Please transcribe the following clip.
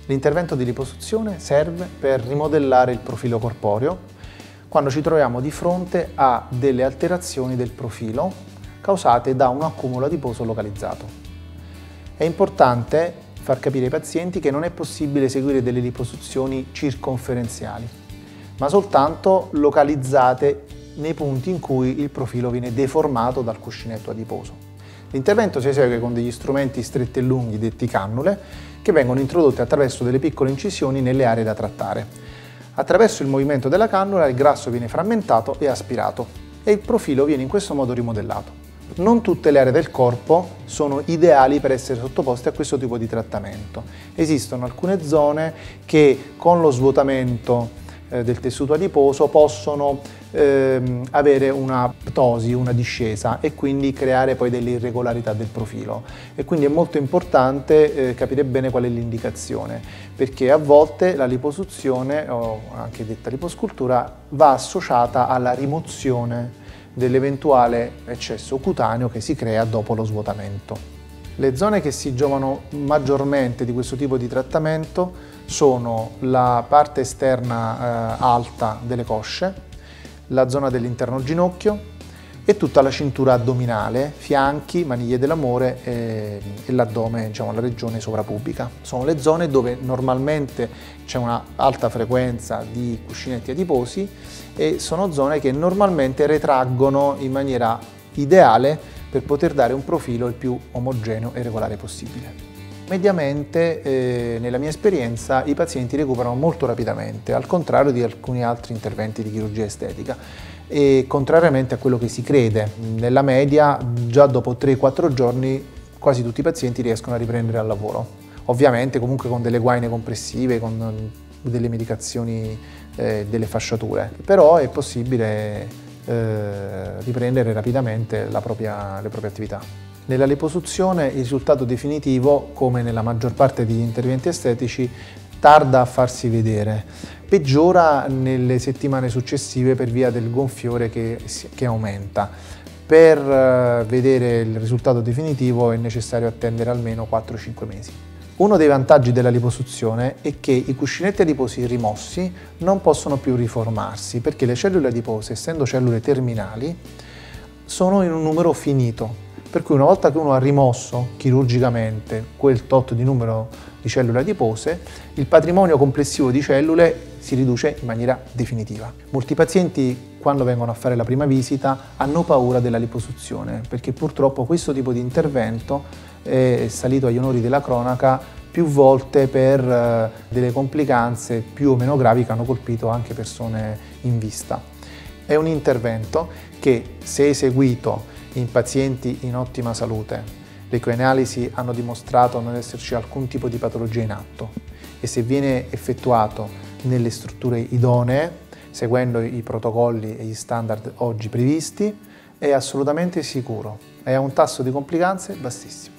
L'intervento di liposuzione serve per rimodellare il profilo corporeo quando ci troviamo di fronte a delle alterazioni del profilo causate da un accumulo adiposo localizzato. È importante far capire ai pazienti che non è possibile eseguire delle liposuzioni circonferenziali, ma soltanto localizzate nei punti in cui il profilo viene deformato dal cuscinetto adiposo. L'intervento si esegue con degli strumenti stretti e lunghi detti cannule che vengono introdotte attraverso delle piccole incisioni nelle aree da trattare. Attraverso il movimento della cannula il grasso viene frammentato e aspirato e il profilo viene in questo modo rimodellato. Non tutte le aree del corpo sono ideali per essere sottoposte a questo tipo di trattamento. Esistono alcune zone che con lo svuotamento del tessuto adiposo possono avere una ptosi, una discesa e quindi creare poi delle irregolarità del profilo e quindi è molto importante capire bene qual è l'indicazione, perché a volte la liposuzione o anche detta liposcultura va associata alla rimozione dell'eventuale eccesso cutaneo che si crea dopo lo svuotamento. Le zone che si giovano maggiormente di questo tipo di trattamento sono la parte esterna alta delle cosce, la zona dell'interno ginocchio e tutta la cintura addominale, fianchi, maniglie dell'amore e l'addome, diciamo la regione sovrapubica. Sono le zone dove normalmente c'è una alta frequenza di cuscinetti adiposi e sono zone che normalmente retraggono in maniera ideale per poter dare un profilo il più omogeneo e regolare possibile. Mediamente, nella mia esperienza, i pazienti recuperano molto rapidamente, al contrario di alcuni altri interventi di chirurgia estetica e contrariamente a quello che si crede. Nella media, già dopo 3-4 giorni, quasi tutti i pazienti riescono a riprendere al lavoro. Ovviamente comunque con delle guaine compressive, con delle medicazioni, delle fasciature, però è possibile riprendere rapidamente le proprie attività. Nella liposuzione il risultato definitivo, come nella maggior parte degli interventi estetici, tarda a farsi vedere, peggiora nelle settimane successive per via del gonfiore che aumenta. Per vedere il risultato definitivo è necessario attendere almeno 4-5 mesi. Uno dei vantaggi della liposuzione è che i cuscinetti adiposi rimossi non possono più riformarsi perché le cellule adipose, essendo cellule terminali, sono in un numero finito. Per cui una volta che uno ha rimosso chirurgicamente quel tot di numero di cellule adipose, il patrimonio complessivo di cellule si riduce in maniera definitiva. Molti pazienti, quando vengono a fare la prima visita, hanno paura della liposuzione, perché purtroppo questo tipo di intervento è salito agli onori della cronaca più volte per delle complicanze più o meno gravi che hanno colpito anche persone in vista. È un intervento che, se eseguito in pazienti in ottima salute, le cui analisi hanno dimostrato non esserci alcun tipo di patologia in atto e se viene effettuato nelle strutture idonee, seguendo i protocolli e gli standard oggi previsti, è assolutamente sicuro e ha un tasso di complicanze bassissimo.